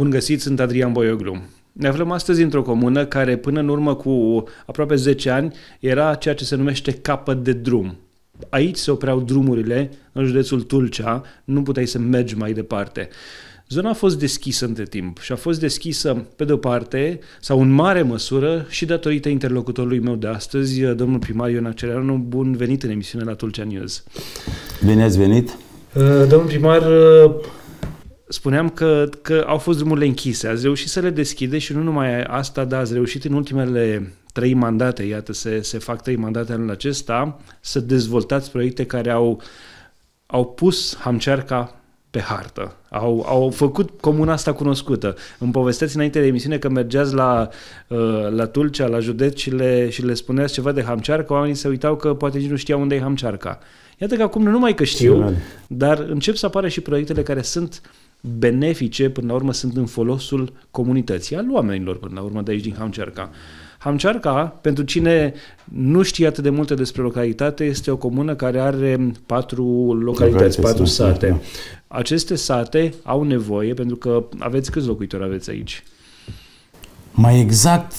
Bun găsit, sunt Adrian Boioglu. Ne aflăm astăzi într-o comună care până în urmă cu aproape 10 ani era ceea ce se numește capăt de drum. Aici se opreau drumurile, în județul Tulcea, nu puteai să mergi mai departe. Zona a fost deschisă între timp și a fost deschisă, pe de-o parte, sau în mare măsură, și datorită interlocutorului meu de astăzi, domnul primar Ion Accereanu. Bun venit în emisiunea la Tulcea News. Bine ați venit! Domnul primar, spuneam că au fost drumurile închise, ați reușit să le deschideți și nu numai asta, dar ați reușit în ultimele 3 mandate, iată, se fac 3 mandate anul acesta, să dezvoltați proiecte care au pus Hamcearca pe hartă. Au făcut comuna asta cunoscută. Îmi povesteți înainte de emisiune că mergeați la Tulcea, la județ și le spuneați ceva de Hamcearca, oamenii se uitau că poate nici nu știau unde e Hamcearca. Iată că acum nu numai că știu, dar încep să apară și proiectele care sunt benefice, până la urmă sunt în folosul comunității, al oamenilor, până la urmă, de aici din Hamcearca. Hamcearca, pentru cine nu știe atât de multe despre localitate, este o comună care are 4 localități, 4 sate. Aceste sate au nevoie, pentru că aveți câți locuitori aveți aici? Mai exact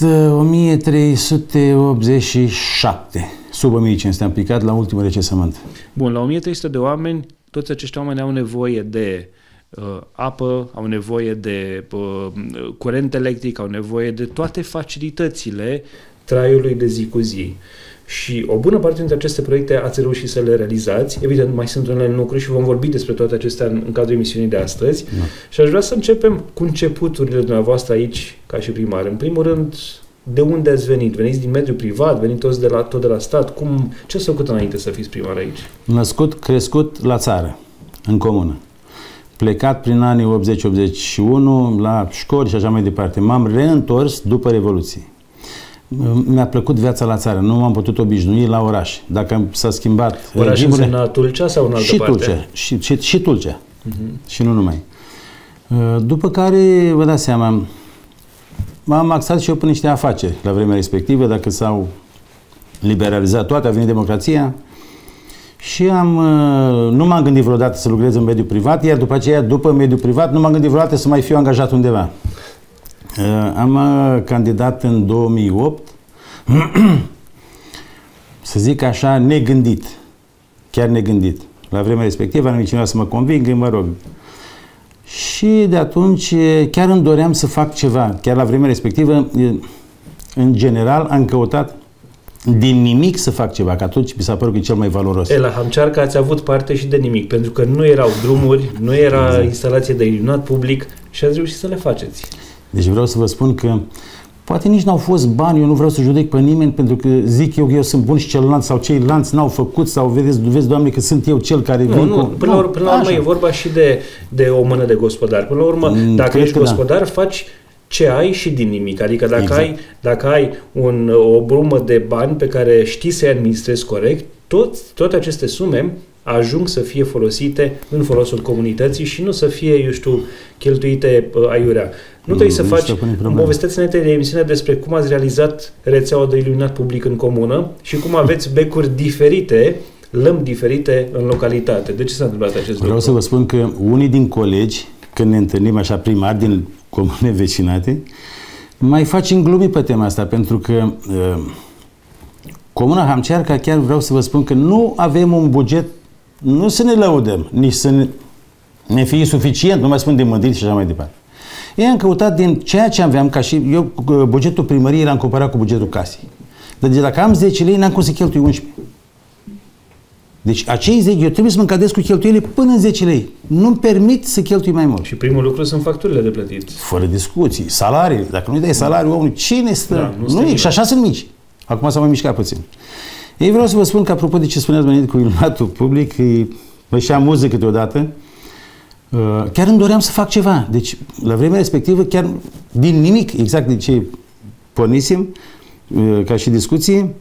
1387, sub 1500, am picat la ultimul recensământ. Bun, la 1300 de oameni, toți acești oameni au nevoie de apă, au nevoie de curent electric, au nevoie de toate facilitățile traiului de zi cu zi. Și o bună parte dintre aceste proiecte ați reușit să le realizați. Evident, mai sunt unele lucruri și vom vorbi despre toate acestea în cadrul emisiunii de astăzi. Da. Și aș vrea să începem cu începuturile dumneavoastră aici, ca și primar. În primul rând, de unde ați venit? Veniți din mediul privat? Veniți tot de la stat? Ce ați făcut înainte să fiți primar aici? Născut, crescut la țară, în comună. Plecat prin anii 80-81 la școli și așa mai departe. M-am reîntors după Revoluție. Mi-a plăcut viața la țară, nu m-am putut obișnui la oraș. Dacă s-a schimbat... Oraș înseamnă Tulcea sau în altă parte? Tulcea, și Tulcea. Și nu numai. După care, vă dați seama, m-am axat și eu pe niște afaceri la vremea respectivă, dacă s-au liberalizat toate, a venit democrația. Și nu m-am gândit vreodată să lucrez în mediul privat, iar după aceea, după mediul privat, nu m-am gândit vreodată să mai fiu angajat undeva. Am candidat în 2008, să zic așa, negândit, chiar negândit. La vremea respectivă am cineva să mă convingă, mă rog. Și de atunci chiar îmi doream să fac ceva. Chiar la vremea respectivă, în general, am căutat din nimic să fac ceva, că atunci mi s-a părut că e cel mai valoros. La Hamcearca ați avut parte și de nimic, pentru că nu erau drumuri, nu era instalație de iluminat public și ați reușit să le faceți. Deci vreau să vă spun că poate nici n-au fost bani, eu nu vreau să judec pe nimeni, pentru că zic eu că eu sunt bun și celălalt sau ceilalți n-au făcut, sau vezi, Doamne, că sunt eu cel care vin cu... Până la urmă e vorba și de o mână de gospodar. Până la urmă, dacă ești gospodar, faci ce ai și din nimic. Adică dacă ai o brumă de bani pe care știi să-i administrezi corect, toate aceste sume ajung să fie folosite în folosul comunității și nu să fie, eu știu, cheltuite aiurea. Nu trebuie să faci... Povesteți înainte de emisiune despre cum ați realizat rețeaua de iluminat public în comună și cum aveți becuri diferite, lămpi diferite în localitate. De ce s-a întâmplat acest lucru? Vreau să vă spun că unii din colegi, când ne întâlnim așa primari din comune vecinate, mai facem glumi pe tema asta, pentru că comuna Hamcearca, chiar vreau să vă spun că nu avem un buget, nu să ne lăudăm, nici să ne fie suficient, nu mai spun de mândrit și așa mai departe. Ei am căutat din ceea ce aveam, ca și eu, bugetul primăriei l-am comparat cu bugetul casei. Deci dacă am 10 lei, n-am cum să cheltui 11. Deci acei 10, eu trebuie să mă încadrez cu cheltuielile până în 10 lei. Nu-mi permit să cheltui mai mult. Și primul lucru sunt facturile de plătit. Fără discuții. Salariile. Dacă nu-i dai salariul omului, cine stă? Da, nu, și așa sunt mici. Acum s-a mai mișcat puțin. Ei, vreau să vă spun că, apropo de ce spuneați venit cu iluminatul public, mă și amuză câteodată, chiar îmi doream să fac ceva. Deci, la vremea respectivă, chiar din nimic, exact de ce pornisem, ca și discuție,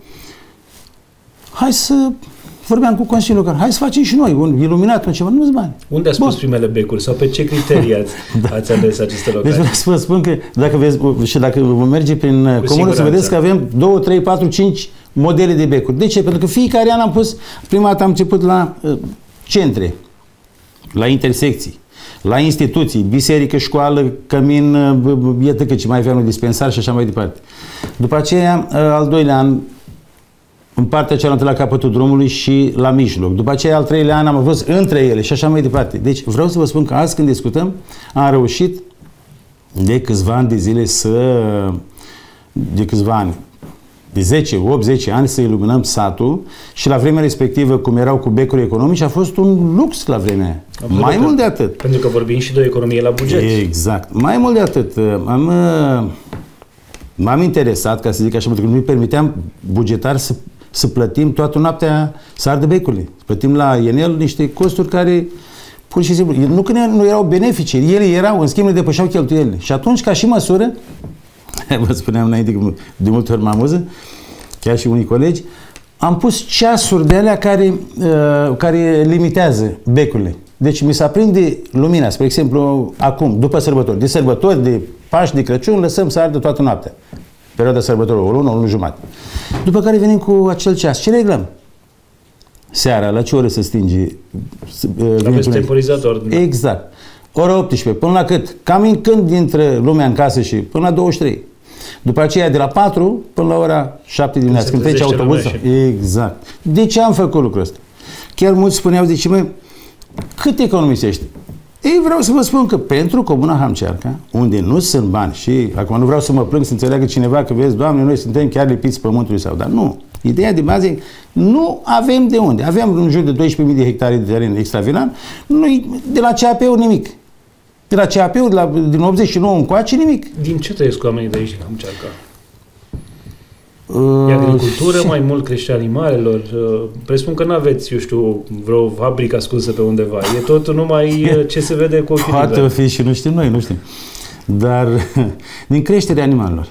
hai să vorbeam cu Consiliul Local, hai să facem și noi un iluminat, un ceva, nu-ți bani. Unde ați pus primele becuri sau pe ce criterii ați ales aceste locale? Deci vreau să vă spun că dacă vă merge prin comună, să vedeți că avem 2, 3, 4, 5 modele de becuri. De ce? Pentru că fiecare an am pus, prima dată am început la centre, la intersecții. la instituții, biserică, școală, cămin, iată că ce mai avea un dispensar și așa mai departe. După aceea, al doilea an, în partea cealaltă la capătul drumului și la mijloc. După aceea, al treilea an, am avut între ele și așa mai departe. Deci, vreau să vă spun că azi când discutăm, am reușit de câțiva ani de zile de câțiva ani, de 10, 8-10 ani să iluminăm satul și la vremea respectivă, cum erau cu becuri economici, a fost un lux la vremea aia. Mai mult de atât. Pentru că vorbim și de o economie la buget. Exact. Mai mult de atât. M-am interesat, ca să zic așa, pentru că nu-i permiteam bugetar să plătim toată noaptea să ardă becurile. Plătim la Enel niște costuri care pur și simplu, nu că nu erau benefice, ele erau, în schimb le depășeau cheltuielile. Și atunci, ca și măsură, vă spuneam înainte că de multe ori mă amuză, chiar și unii colegi, am pus ceasuri de alea care limitează becurile. Deci mi se aprinde lumina, spre exemplu, acum, după sărbători. De sărbători, de Paști, de Crăciun, lăsăm să ardă toată noaptea. Perioada sărbătorilor, o lună jumătate. După care venim cu acel ceas. Ce reglăm? Seara, la ce oră se stinge? Aveți temporizator. Exact. Ora 18, până la cât? Cam când dintre lumea în casă și până la 23. După aceea de la 4 până la ora 7 dimineața, când trece autobuzul. Exact. De ce am făcut lucrul ăsta? Chiar mulți spuneau, zice, măi, cât economisești? Ei, vreau să vă spun că pentru Comuna Hamcearca, unde nu sunt bani și acum nu vreau să mă plâng să înțeleagă cineva că vezi, Doamne, noi suntem chiar lipiți pământului sau, dar nu. Ideea de bază e nu avem de unde. Avem în jur de 12.000 de hectare de teren extravilan, noi de la CAP-ul nimic. De la CAP-ul din 89 încoace nimic. Din ce trăiesc oamenii de aici din Hamcearca? E agricultură, mai mult creșterea animalelor? Presupun că nu aveți, eu știu, vreo fabrică ascunsă pe undeva. E tot numai ce se vede cu ochii. Poate fi și nu știm noi, nu știm. Dar din creșterea animalelor.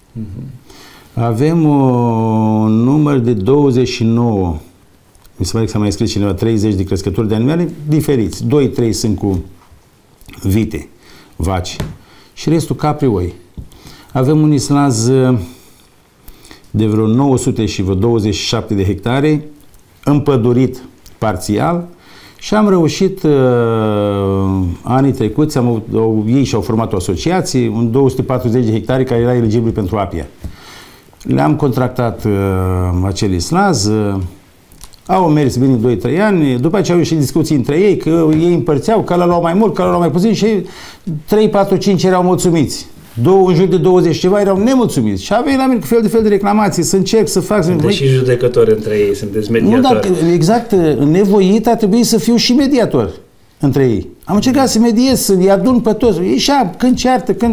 Avem un număr de 29, mi se pare că s-a mai scris cineva, 30 de crescători de animale diferiți. 2-3 sunt cu vite, vaci și restul capri, oi. Avem un islaz de vreo 900 și vreo 27 de hectare, împădurit parțial și am reușit anii trecuți, ei și-au format o asociație, un 240 de hectare care era eligibil pentru apia. Le-am contractat acel islaz, au mers bine 2-3 ani, după aceea au ieșit discuții între ei, că ei împărțeau, că ăla luau mai mult, că ăla luau mai puțin și 3, 4, 5 erau mulțumiți. În jur de 20 ceva erau nemulțumiți. Și a venit la mine cu fel de reclamații, să încerc, să fac... Sunteți și judecători între ei, sunteți mediatori. Nu, dar exact, nevoit a trebuit să fiu și mediator între ei. Am încercat să mediez, să-i adun pe toți. Ieșea, când ceartă, când...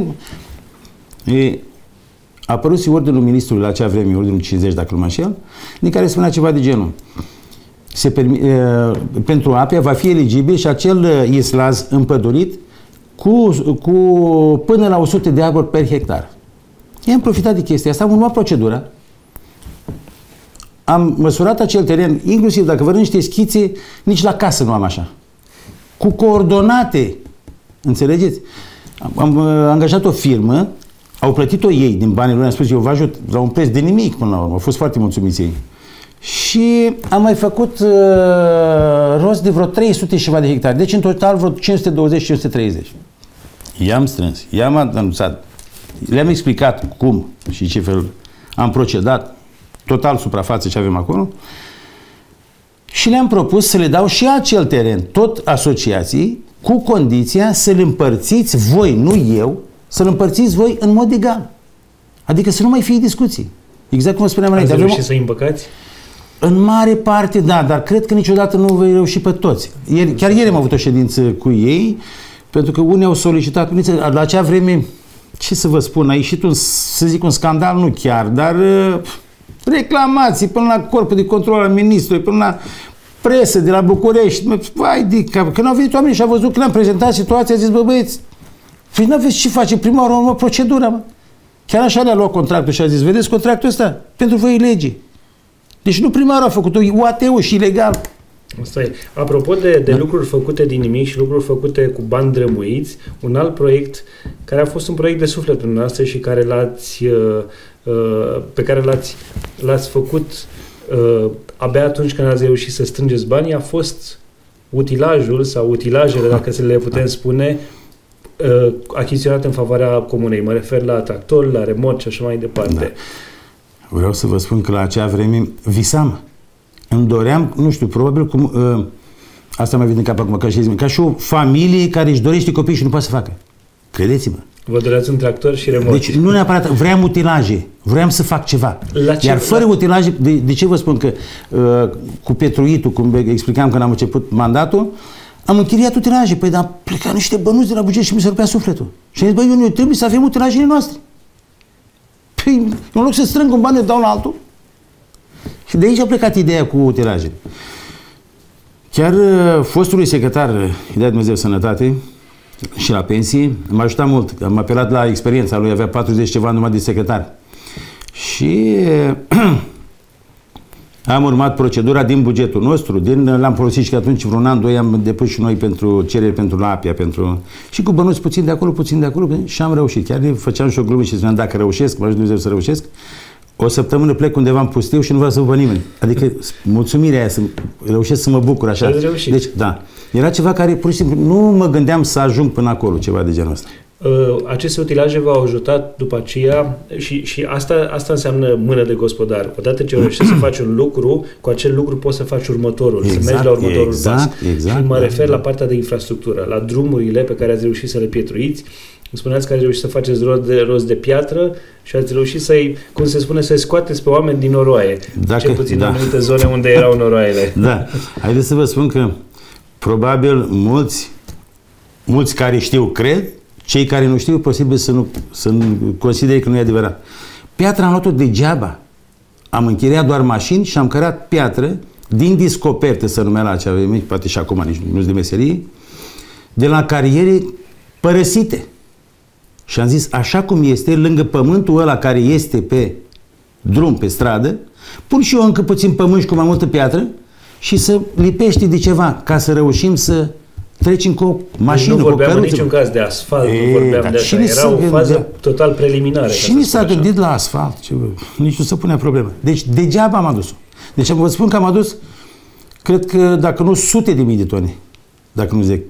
A apărut și ordinul ministrului la acea vreme, ordinul 50, dacă nu mă înșel, din care spunea ceva de genul. Pentru apia va fi eligibil și acel islaz împădurit cu până la 100 de arbori per hectar. I-am profitat de chestia asta, am urmat procedura, am măsurat acel teren, inclusiv dacă vă niște schițe, nici la casă nu am așa. Cu coordonate, înțelegeți? Am angajat o firmă, au plătit-o ei din banii lor, am spus, eu vă ajut la un preț de nimic până la urmă, au fost foarte mulțumiți ei. Și am mai făcut rost de vreo 300 și ceva de hectare, deci în total vreo 520-530. I-am strâns, i-am anunțat, le-am explicat cum și ce fel am procedat, total suprafață ce avem acolo, și le-am propus să le dau și acel teren, tot asociației, cu condiția să le împărțiți voi, nu eu, să-l împărțiți voi în mod egal. Adică să nu mai fie discuții. Exact cum spuneam înainte. Ați reușit să-i împăcați? În mare parte, da, dar cred că niciodată nu voi reuși pe toți. Chiar ieri am avut o ședință cu ei, pentru că unii au solicitat, la acea vreme, ce să vă spun, a ieșit să zic un scandal, nu chiar, dar reclamații până la corpul de control al ministrului, până la presă de la București. Vai de cap, când au venit oamenii și au văzut că le-am prezentat situația, a zis, bă, băieți, păi n-aveți ce face, prima oară urmă procedura, mă. Chiar așa le-a luat contractul și a zis, vedeți contractul ăsta? Pentru voi e lege. Deci nu prima oară a făcut-o, UAT-ul și ilegal. Asta e. Apropo de lucruri făcute din nimic și lucruri făcute cu bani drămuiți, un alt proiect care a fost un proiect de suflet pentru noastră și care pe care l-ați făcut abia atunci când ați reușit să strângeți banii, a fost utilajul sau utilajele, dacă să le putem spune, achiziționate în favoarea comunei. Mă refer la tractori, la remorci și așa mai departe. Da. Vreau să vă spun că la acea vreme visam. Îmi doream, nu știu, probabil cum... asta mai vine în cap acum, ca și o familie care își dorește copii și nu poate să facă. Credeți-mă. Vă doreați un tractor și remorci. Deci nu neapărat, vreau utilaje, vreau să fac ceva. Iar fără utilaje, de ce vă spun că cu petruitul, cum explicam când am început mandatul, am închiriat utilaje. Păi, dar pleca niște bănuți de la buget și mi se rupea sufletul. Și am zis, băi, eu trebuie să avem utilajele noastre. Păi, în loc să strâng un bani, eu dau la altul. Și de aici a plecat ideea cu utilajele. Chiar fostului secretar, îi dea Dumnezeu sănătate, și la pensie, m-a ajutat mult. Am apelat la experiența lui, avea 40 ceva numai de secretar. Și am urmat procedura din bugetul nostru, l-am folosit și că atunci vreun an, 2 am depus și noi pentru cereri pentru la APIA, și cu bănuți puțin de acolo, și am reușit. Chiar făceam și o glumă și spuneam, dacă reușesc, mă ajut Dumnezeu să reușesc, o săptămână plec undeva în pustiu și nu vreau să văd nimeni. Adică mulțumirea aia, să reușesc să mă bucur așa. Deci, da. Era ceva care pur și simplu nu mă gândeam să ajung până acolo, ceva de genul ăsta. Aceste utilaje v-au ajutat după aceea și asta înseamnă mână de gospodar. Odată ce reușești să faci un lucru, cu acel lucru poți să faci următorul, să mergi la următorul pas. Și mă refer la partea de infrastructură, la drumurile pe care ați reușit să le pietruiți. Îmi spuneați că ați reușit să faceți rost de piatră și ați reușit să-i, cum se spune, să-i scoateți pe oameni din noroaie. Cel puțin în anumite zone unde erau noroaiele. Da. Haideți să vă spun că probabil mulți care știu cred, cei care nu știu, posibil să nu considere că nu e adevărat. Piatra am luat-o degeaba. Am închiriat doar mașini și am cărat piatră din discoperte, să numea la acea vreme, poate și acum nici nu-s de meserie, de la cariere părăsite. Și am zis, așa cum este, lângă pământul ăla care este pe drum, pe stradă, pun și eu încă puțin pământ și cu mai multă piatră și să lipește de ceva, ca să reușim să trecem cu o mașină, nu cu o vorbeam căruță. în niciun caz de asfalt, nu vorbeam de asta. Era o fază total preliminară. Și ni s-a gândit la asfalt, nici nu se punea problemă. Deci degeaba am adus-o. Deci vă spun că am adus, cred că dacă nu sute de mii de tone, dacă nu zic.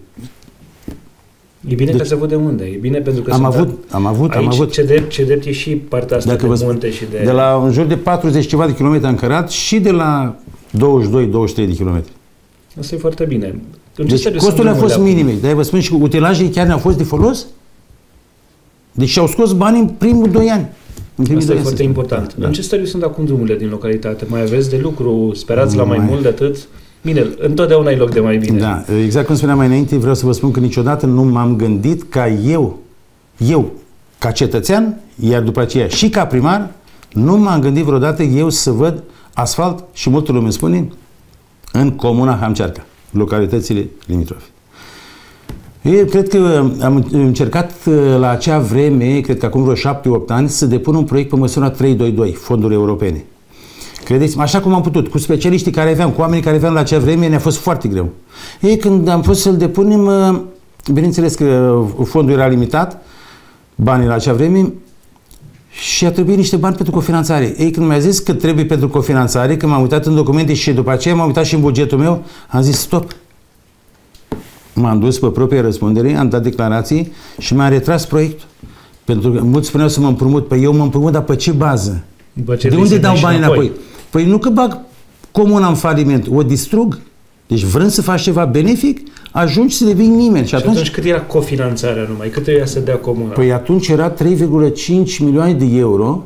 E bine că se văd de unde. E bine pentru că am avut. Ce drept e și partea asta de munte și de... De la în jur de 40 ceva de kilometri am cărat și de la 22-23 de kilometri. Asta e foarte bine. Deci costurile au fost minime. Dar vă spun și că utilajele chiar ne-au fost de folos. Deci și-au scos banii în primul 2 ani. Asta e foarte important. Da. În ce stadiu sunt acum drumurile din localitate? Mai aveți de lucru? Sperați la mai mult de atât? Bine, întotdeauna e loc de mai bine. Da, exact cum spuneam mai înainte, vreau să vă spun că niciodată nu m-am gândit ca eu, ca cetățean, iar după aceea și ca primar, nu m-am gândit vreodată eu să văd asfalt, și multă lume spune, în comuna Hamcearca, localitățile limitrofe. Eu cred că am încercat la acea vreme, cred că acum vreo 7-8 ani, să depun un proiect pe măsura 322, fonduri europene. Credeți-mă, așa cum am putut, cu specialiștii care aveam, cu oamenii care aveam la acea vreme, ne-a fost foarte greu. Ei, când am fost să-l depunem, bineînțeles că fondul era limitat, banii la acea vreme, și a trebuit niște bani pentru cofinanțare. Ei, când mi-a zis că trebuie pentru cofinanțare, când m-am uitat în documente și după aceea m-am uitat și în bugetul meu, am zis stop. M-am dus pe propria răspundere, am dat declarații și mi-am retras proiectul. Pentru că mulți spuneau să mă împrumut. Păi eu mă împrumut, dar pe ce bază? De unde dau banii înapoi? Păi nu că bag comuna în faliment, o distrug. Deci vrând să faci ceva benefic, ajungi să devii nimeni. Și atunci cât era cofinanțarea numai? Cât trebuia să dea comuna? Păi atunci era 3,5 milioane de euro.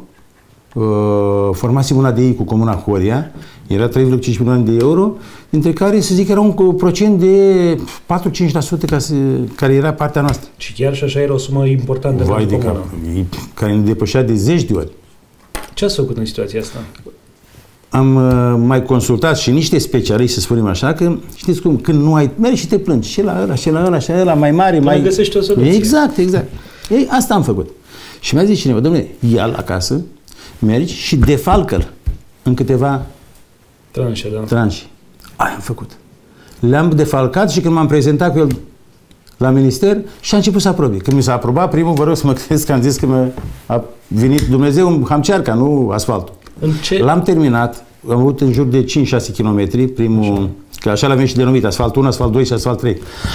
Formasem una de ei cu comuna Horia. Era 3,5 milioane de euro, dintre care să zic era un procent de 4-5% care era partea noastră. Și chiar și așa era o sumă importantă pentru comuna. Care ne depășea de 10 de ori. Ce ați făcut în situația asta? Am mai consultat și niște specialiști, să spunem așa, că știți cum, când nu ai, mergi și te plângi și la ăla, și la ăla, și la ăla, mai mare, mai... găsești o soluție. Exact. Ei, asta am făcut. Și mi-a zis cineva, dom'le, ia-l acasă, mergi și defalcă-l în câteva tranșe. Aia am făcut. Le-am defalcat și când m-am prezentat cu el la minister și a început să aprobe. Când mi s-a aprobat, primul, vă rog să mă credeți că am zis că a venit Dumnezeu în Hamcearca, nu asfaltul. L-am terminat, am avut în jur de 5-6 km primul Că așa l-avem și denumit, asfalt 1, asfalt 2 și asfalt 3.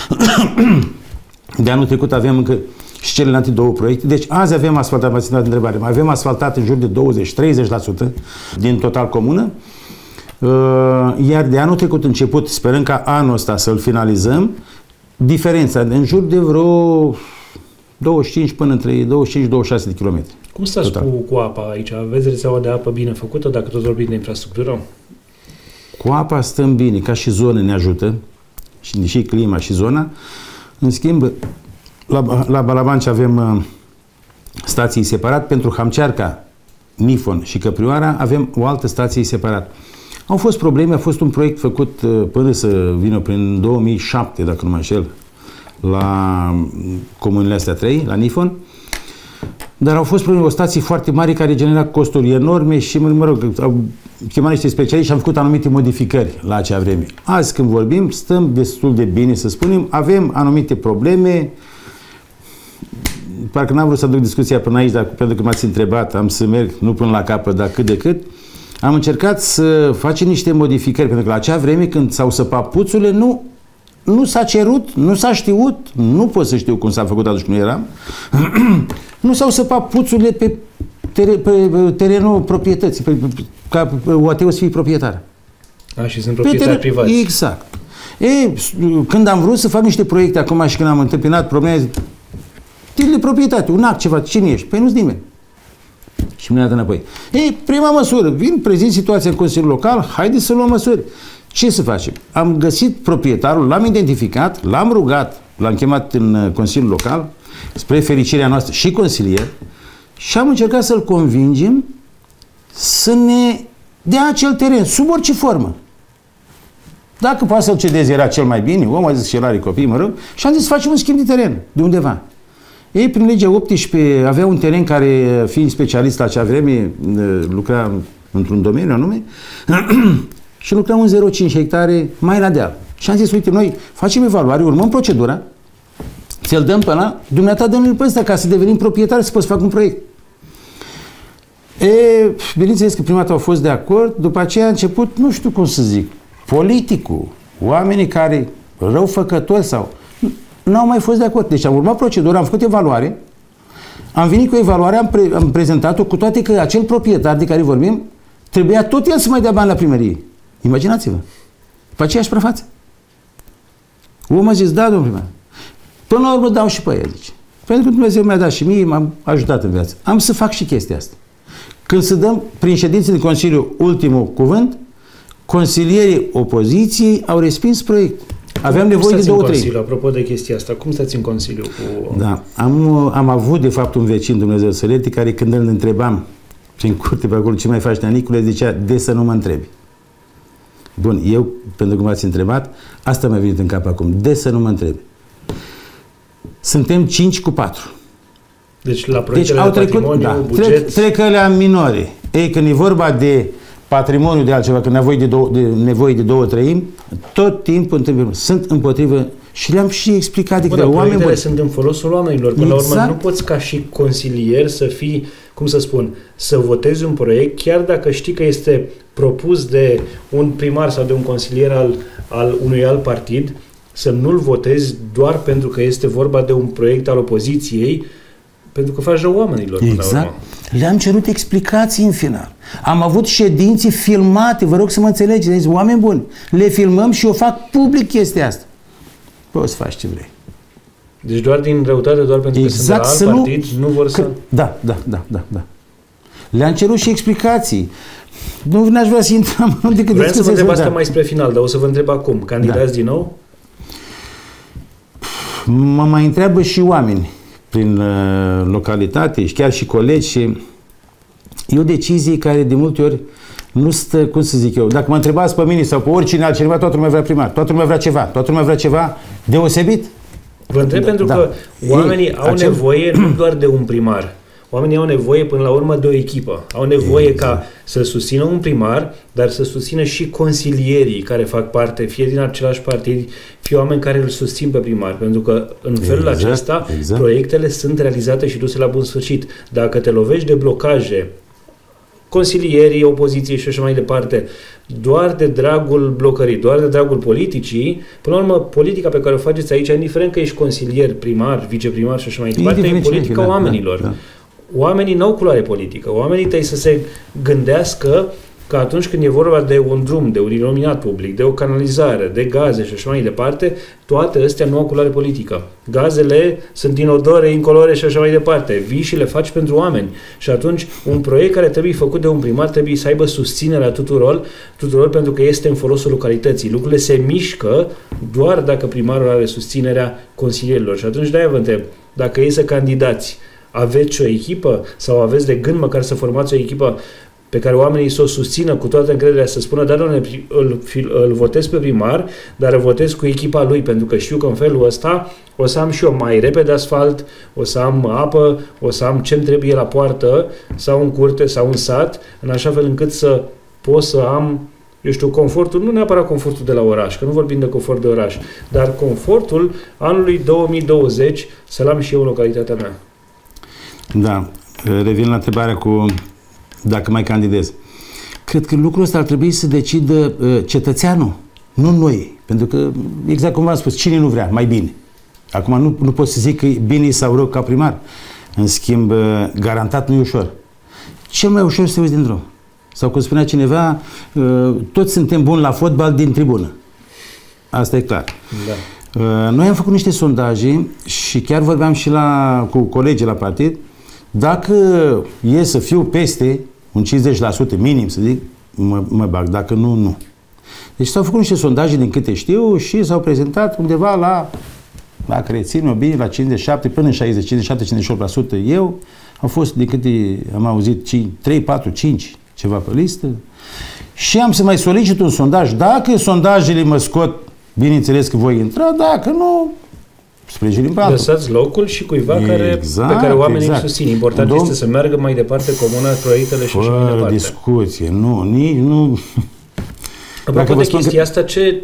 De anul trecut avem încă și celelalte 2 proiecte. Deci azi avem asfaltat, m-ați dat întrebare, avem asfaltat în jur de 20-30% din total comună. Iar de anul trecut început, sperăm ca anul ăsta să-l finalizăm, diferența în jur de vreo 25 până între 25-26 de kilometri. Cum stați cu apa aici? Aveți rețeaua de apă bine făcută, dacă tot vorbim de infrastructură? Cu apa stăm bine, ca și zonă ne ajută, și clima și zona. În schimb, la Balabanci avem stații separat. Pentru Hamcearca, Nifon și Căprioara avem o altă stație separat. Au fost probleme, a fost un proiect făcut până să vină prin 2007, dacă nu mă înșel, la comunele astea 3, la Nifon. Dar au fost probleme, o stație foarte mare care genera costuri enorme și, mă rog, au chemat niște specialiști și am făcut anumite modificări la acea vreme. Azi, când vorbim, stăm destul de bine, să spunem, avem anumite probleme. Parcă n-am vrut să aduc discuția până aici, dar pentru că m-ați întrebat, am să merg, nu până la capăt, dar cât de cât. Am încercat să facem niște modificări, pentru că la acea vreme, când s-au săpat puțurile, nu s-a cerut, nu s-a știut, nu pot să știu cum s-a făcut atunci când eram, nu s-au săpat puțurile pe terenul proprietății, ca OAT-ul să fie proprietar. Și sunt proprietari privați. Exact. Când am vrut să fac niște proiecte acum și când am întâmpinat probleme, titlu de proprietate, un act, ceva, cine ești? Păi nu-ți nimeni. Și mi-a dat înapoi. Prima măsură, vin, prezint situația în Consiliul Local, haideți să luăm măsuri. Ce să facem? Am găsit proprietarul, l-am identificat, l-am rugat, l-am chemat în Consiliul Local, spre fericirea noastră și consilier, și am încercat să-l convingem să ne dea acel teren, sub orice formă. Dacă poate să-l cedeze, era cel mai bine, omul a zis că el are copii, mă rog, și am zis să facem un schimb de teren, de undeva. Ei, prin legea 18, avea un teren care, fiind specialist la acea vreme, lucra într-un domeniu anume, și lucram în 0,5 hectare mai la deal. Și am zis, uite, noi facem evaluare, urmăm procedura, ți-l dăm pe ăla, dumneata dă-mi pe ăsta ca să devenim proprietari, să poți fac un proiect. Bineînțeles că prima dată au fost de acord, după aceea a început, nu știu cum să zic, politicul, oamenii care, răufăcători sau, n-au mai fost de acord. Deci am urmat procedura, am făcut evaluare, am venit cu evaluarea, am prezentat-o, cu toate că acel proprietar de care vorbim, trebuia tot el să mai dea bani la primărie. Imaginați-vă. Pe aceeași suprafață. Omul a zis, da, domnul primar. Până la urmă dau și pe el, zice. Pentru că Dumnezeu mi-a dat și mie, m-a ajutat în viață. Am să fac și chestia asta. Când să dăm, prin ședințe de Consiliu, ultimul cuvânt, consilierii opoziției au respins proiectul. Aveam nevoie de 2-3. Apropo de chestia asta, cum stați în Consiliu cu... Da, am avut de fapt un vecin, Dumnezeu Săreti, care când îl întrebam prin curte pe acolo ce mai faci, Neanicule, zicea, de să nu mă întrebi. Bun, eu, pentru că m-ați întrebat, asta mi-a venit în cap acum, de să nu mă întrebi. Suntem 5 cu 4. Deci la proiectele de patrimoniu, buget... Trec alea minore. Ei, când e vorba de patrimoniu de altceva, când nevoie de 2/3, tot timpul sunt împotrivă și le-am și explicat de câte oameni. Proiectele sunt în folosul oamenilor. Până la urmă, nu poți ca și consilier să fii, cum să spun, să votezi un proiect, chiar dacă știi că este propus de un primar sau de un consilier al unui alt partid, să nu-l votezi doar pentru că este vorba de un proiect al opoziției, pentru că faci rău oamenilor. Exact. Le-am cerut explicații în final. Am avut ședințe filmate, vă rog să mă înțelegeți, deci, oameni buni, le filmăm și o fac public chestia asta. Poți să faci ce vrei. Deci doar din răutate, doar pentru că sunt de la alt partid, nu vor să... Da. Le-am cerut și explicații. Nu n-aș vrea să intrăm în decât vreau să vă întreb asta mai spre final, dar o să vă întreb acum. Candidați din nou? Mă mai întreabă și oameni prin localitate și chiar și colegi și e o decizie care de multe ori nu stă, cum să zic eu, dacă mă întrebați pe mine sau pe oricine altcineva, toată lumea vrea primar, toată lumea vrea ceva deosebit. Vă întreb pentru că oamenii au nevoie nu doar de un primar. Oamenii au nevoie până la urmă de o echipă. Au nevoie ca să susțină un primar, dar să susțină și consilierii care fac parte, fie din același partid, fie oameni care îl susțin pe primar. Pentru că în felul acesta proiectele sunt realizate și duse la bun sfârșit. Dacă te lovești de blocaje consilierii opoziției și așa mai departe, doar de dragul blocării, doar de dragul politicii, până la urmă, politica pe care o faceți aici, indiferent că ești consilier, primar, viceprimar și așa mai departe, e politica oamenilor. Da. Oamenii n-au culoare politică. Oamenii trebuie să se gândească că atunci când e vorba de un drum, de un iluminat public, de o canalizare, de gaze și așa mai departe, toate astea nu au culoare politică. Gazele sunt inodore, incolore și așa mai departe. Vii și le faci pentru oameni. Și atunci un proiect care trebuie făcut de un primar trebuie să aibă susținerea tuturor pentru că este în folosul localității. Lucrurile se mișcă doar dacă primarul are susținerea consilierilor. Și atunci de-aia vă întreb, dacă ei să candidați, aveți o echipă sau aveți de gând măcar să formați o echipă pe care oamenii să o susțină cu toată încrederea, să spună, da, doamne, îl votez pe primar, dar îl votez cu echipa lui, pentru că știu că în felul ăsta o să am și eu mai repede asfalt, o să am apă, o să am ce-mi trebuie la poartă, sau în curte, sau în sat, în așa fel încât să pot să am, eu știu, confortul, nu neapărat confortul de la oraș, că nu vorbim de confort de oraș, dar confortul anului 2020 să-l am și eu în localitatea mea. Da, revin la întrebarea cu dacă mai candidez. Cred că lucrul ăsta ar trebui să decidă cetățeanul, nu noi. Pentru că, exact cum v-am spus, cine nu vrea, mai bine. Acum nu pot să zic că e bine sau rău ca primar. În schimb, garantat nu e ușor. Cel mai ușor să te uiți din drum. Sau cum spunea cineva, toți suntem buni la fotbal din tribună. Asta e clar. Da. Noi am făcut niște sondaje și chiar vorbeam și cu colegii la partid. Dacă e să fiu peste un 50% minim, să zic, mă bag. Dacă nu, nu. Deci s-au făcut niște sondaje din câte știu și s-au prezentat undeva la, dacă rețin-o bine, la 57 până în 60, 57-58%. Eu au fost, din câte am auzit, 3, 4, 5 ceva pe listă. Și am să mai solicit un sondaj. Dacă sondajele mă scot, bineînțeles că voi intra, dacă nu, sprijinim pe altul. Lăsați locul și cuiva pe care oamenii îl susțin. Important este să meargă mai departe comuna, proiectele și așa mai departe. Discuție, nu. Apropo de chestia asta,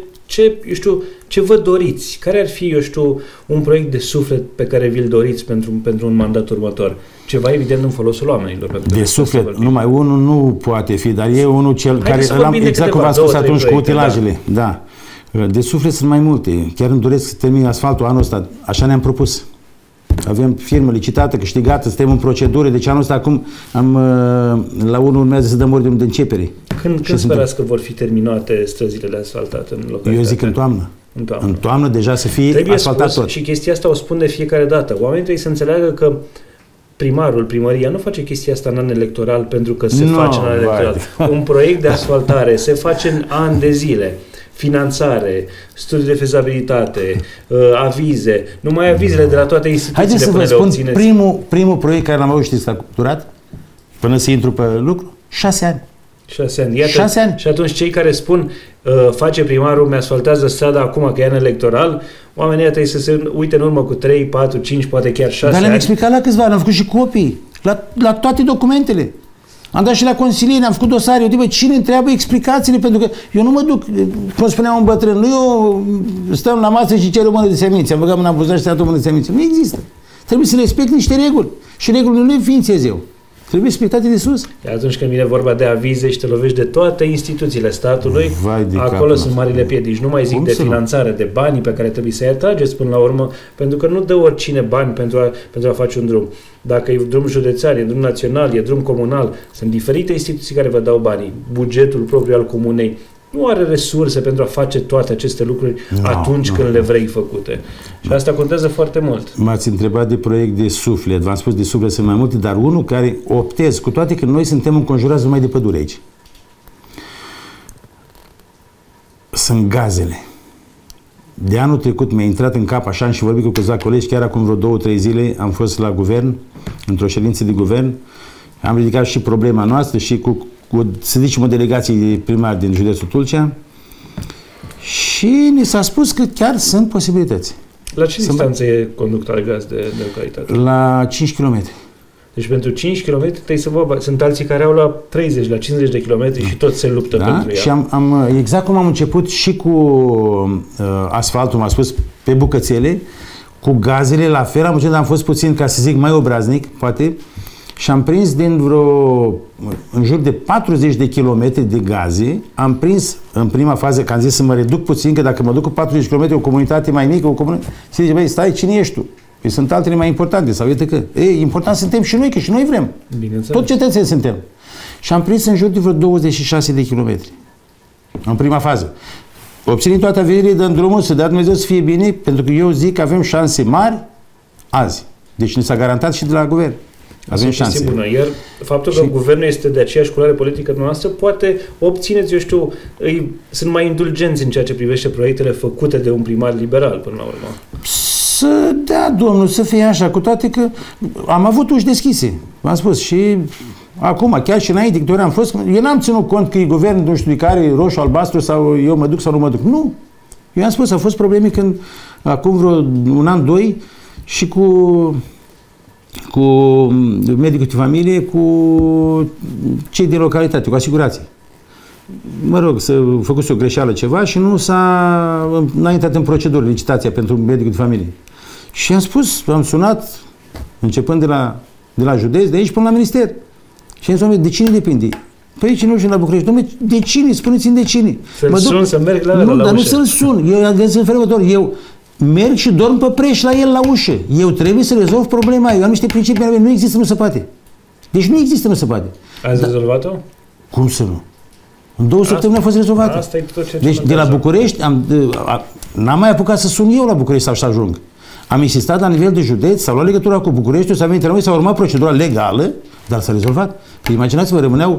ce vă doriți? Care ar fi, un proiect de suflet pe care vi-l doriți pentru un mandat următor? Ceva evident în folosul oamenilor. De suflet, numai unul nu poate fi, dar e unul cel care, exact cum v-am spus atunci cu utilajele. Da. De suflet sunt mai multe. Chiar îmi doresc să termin asfaltul anul ăsta. Așa ne-am propus. Avem firmă licitată, câștigată, suntem în procedură. Deci anul ăsta acum la unul urmează să dăm ordinul de începere. Când sperați că vor fi terminate străzile asfaltate în localitate? Eu zic în toamnă. În toamnă deja să fie trebuie asfaltat tot. Și chestia asta o spun de fiecare dată. Oamenii trebuie să înțeleagă că primăria nu face chestia asta în an electoral pentru că se face în an electoral. Un proiect de asfaltare se face în ani de zile. Finanțare, studii de fezabilitate, avize, numai avizele de la toate instituțiile. Haideți să vă spun, primul proiect care l-am avut, știți, s-a durat până să intru pe lucru? 6 ani. 6 ani. Iată, 6 ani. Și atunci cei care spun face primarul, mi-asfaltează strada acum că e an electoral, oamenii trebuie să se uite în urmă cu 3, 4, 5, poate chiar 6 ani. Dar le-am explicat la câțiva ani, am făcut și copii, la toate documentele. Am dat și la consiliere, am făcut dosare. Eu cine întreabă explicațiile? Pentru că eu nu mă duc, cum spunea un bătrân, nu eu stăm la masă și cer o mână de semințe. Am băgat mâna în buzunar și o mână de semințe. Nu există. Trebuie să respect niște reguli. Și regulile nu le înființez eu. Trebuie respectate de sus. Atunci când vine vorba de avize și te lovești de toate instituțiile statului, acolo sunt marile piedici. Nu mai zic de finanțare, de banii pe care trebuie să-i atrageți până la urmă, pentru că nu dă oricine bani pentru a face un drum. Dacă e drum județean, e drum național, e drum comunal, sunt diferite instituții care vă dau banii. Bugetul propriu al comunei nu are resurse pentru a face toate aceste lucruri atunci când le vrei făcute. Și asta contează foarte mult. M-ați întrebat de proiect de suflet. V-am spus de suflet sunt mai multe, dar unul care optez, cu toate că noi suntem înconjurați numai de pădure aici. Sunt gazele. De anul trecut mi-a intrat în cap, așa, și vorbit cu câțiva colegi, chiar acum vreo 2-3 zile am fost la guvern, într-o ședință de guvern, am ridicat și problema noastră și cu să zicem, o delegație de primari din județul Tulcea și ni s-a spus că chiar sunt posibilități. La ce distanță e conducta de gaz de localitate? La 5 km. Deci pentru 5 km trebuie să vă... Sunt alții care au la 30, la 50 de km și tot se luptă pentru ea. Și exact cum am început și cu asfaltul, m-a spus, pe bucățele, cu gazele la fel, am fost puțin, ca să zic, mai obraznic, poate, și am prins din în jur de 40 de kilometri de gaze, am prins în prima fază, că am zis să mă reduc puțin, că dacă mă duc cu 40 km, o comunitate mai mică, o comunitate, se zice, băi, stai, cine ești tu? Păi sunt altele mai importante, sau uite că, important suntem și noi, că și noi vrem. Tot cetățeni suntem. Și am prins în jur de vreo 26 de kilometri. În prima fază. Obținem toate averile, dăm drumul, să dea Dumnezeu să fie bine, pentru că eu zic că avem șanse mari azi. Deci ne s-a garantat și de la guvern. Avem șanse. Bună. Iar faptul că guvernul este de aceeași culoare politică noastră, poate obțineți, eu știu, sunt mai indulgenți în ceea ce privește proiectele făcute de un primar liberal, până la urmă. Să dea, domnul, să fie așa, cu toate că am avut uși deschise, v-am spus, și acum, chiar și înainte, câte ori am fost, eu n-am ținut cont că e guvernul, nu știu de care, roșu, albastru, sau eu mă duc sau nu mă duc. Nu. Eu am spus, au fost probleme când, acum vreo un an, doi, și cu medicul de familie, cu cei din localitate, cu asigurații. Mă rog, să făcut o greșeală ceva și n-a intrat în procedură licitația pentru medicul de familie. Și am spus, am sunat, începând de la județ, de aici până la minister. Și am zis, de cine depinde? Păi aici nu și la București. Dom'le, de cine? Spuneți-mi de cine? Să-l sun, să merg la Nu, la dar ușă. nu să-l sun. Eu am gândit în felul următor. Eu merg și dorm pe preș la el la ușă. Eu trebuie să rezolv problema. Eu am niște principii, nu există, nu se poate. Deci nu există, nu se poate. Ați rezolvat-o? Cum să nu? În 2 săptămâni a fost rezolvată. Asta e tot ce deci de la București, n-am mai apucat să sun eu la București sau să ajung. Am insistat la nivel de județ, s-a luat legătura cu București, s-a venit la noi, s-a urmat procedura legală, dar s-a rezolvat. Că imaginați-vă, rămâneau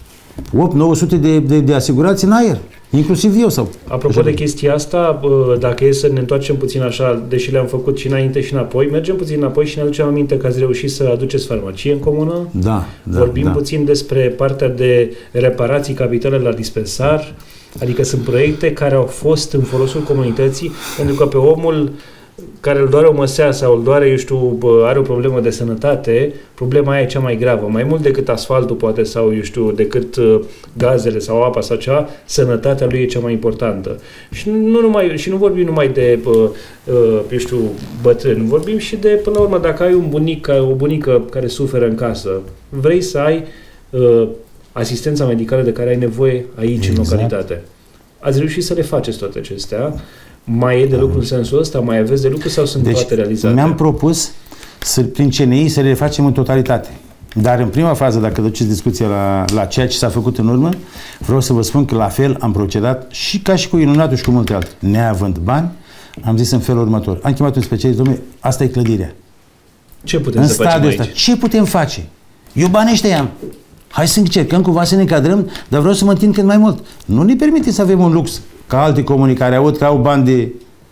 8-900 de asigurații în aer, inclusiv eu. Apropo de chestia asta, dacă e să ne întoarcem puțin așa, deși le-am făcut și înainte și înapoi, mergem puțin înapoi și ne aducem aminte că ați reușit să aduceți farmacie în comună. Da. Vorbim puțin despre partea de reparații capitale la dispensar, adică sunt proiecte care au fost în folosul comunității, pentru că pe omul care îl doare o măsea sau îl doare, eu știu, are o problemă de sănătate, problema aia e cea mai gravă. Mai mult decât asfaltul, poate, sau, eu știu, decât gazele sau apa sau ceva, sănătatea lui e cea mai importantă. Și nu vorbim numai de, eu știu, bătrâni, vorbim și de, până la urmă, dacă ai un bunic, o bunică care suferă în casă, vrei să ai asistența medicală de care ai nevoie aici, în localitate. Ați reușit să le faceți toate acestea. Mai e de lucru în sensul ăsta? Mai aveți de lucru sau sunt toate realizate? Mi-am propus prin CNI să le facem în totalitate. Dar în prima fază, dacă duceți discuția la ceea ce s-a făcut în urmă, vreau să vă spun că la fel am procedat și ca și cu Iluminatul și cu multe altele. Neavând bani, am zis în felul următor. Am chemat un specialist, dom'le, asta e clădirea. Ce putem să facem aici? Ce putem face? Eu banii ăștia am. Hai să încercăm cumva să ne încadrăm, dar vreau să mă întind cât mai mult. Nu ne permite să avem un lux ca alte comunii care aud că au bani de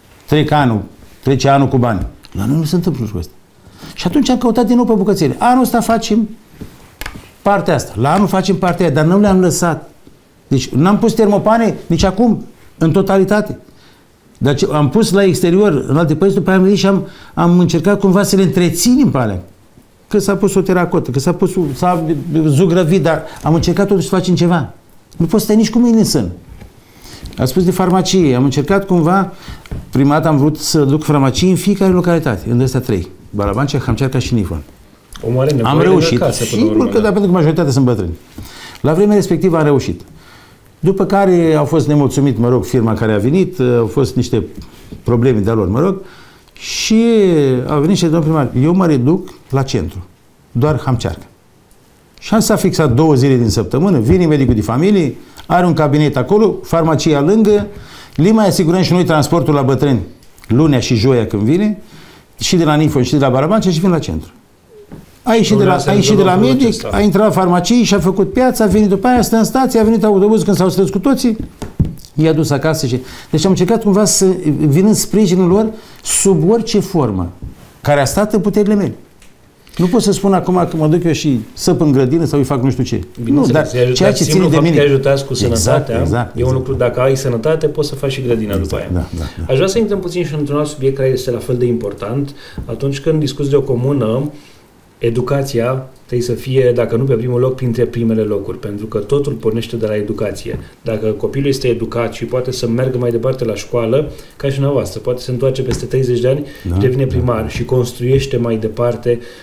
trece anul cu bani. La noi nu se întâmplă lucrul ăsta. Și atunci am căutat din nou pe bucățele. Anul ăsta facem partea asta. La anul facem partea aia, dar nu le-am lăsat. Deci n-am pus termopane nici acum, în totalitate. Dar am pus la exterior, în alte părți, după aia am venit și am încercat cumva să le întreținem pe alea. Că s-a pus o teracotă, că s-a zugrăvit, dar am încercat totuși să facem ceva. Nu poți stai nici cu mâini în sân. A spus de farmacie. Am încercat cumva, prima dată am vrut să duc farmacie în fiecare localitate, în astea 3. Balabancea, Hamcearca și Nifon. Am reușit. Sigur că da, pentru că majoritatea sunt bătrâni. La vremea respectivă am reușit. După care au fost nemulțumit, mă rog, firma care a venit, au fost niște probleme de-a lor, mă rog, și a venit și domnul primar, eu mă reduc la centru, doar Hamcearca. Și s-a fixat 2 zile din săptămână, vine medicul de familie, are un cabinet acolo, farmacia lângă, li mai asigurăm și noi transportul la bătrâni lunea și joia când vine, și de la Nifon și de la Balabancea și vin la centru. A ieșit de la medic, a intrat la farmacie și a făcut piața, a venit după aia, stă în stație, a venit autobuzul când s-au strâns cu toții, i-a dus acasă și... Deci am încercat cumva să vin în sprijinul lor sub orice formă care a stat în puterile mele. Nu pot să spun acum că mă duc eu și săp în grădină sau îi fac nu știu ce. Nu, dar ceea ce ține de mine... ajutați cu sănătatea, e un lucru, dacă ai sănătate, poți să faci și grădina după aia. Da. Aș vrea să intrăm puțin și într-un alt subiect care este la fel de important. Atunci când discuți de o comună, educația trebuie să fie, dacă nu pe primul loc, printre primele locuri, pentru că totul pornește de la educație. Dacă copilul este educat și poate să meargă mai departe la școală, ca și dumneavoastră, poate să se întoarce peste 30 de ani, devine primar și construiește mai departe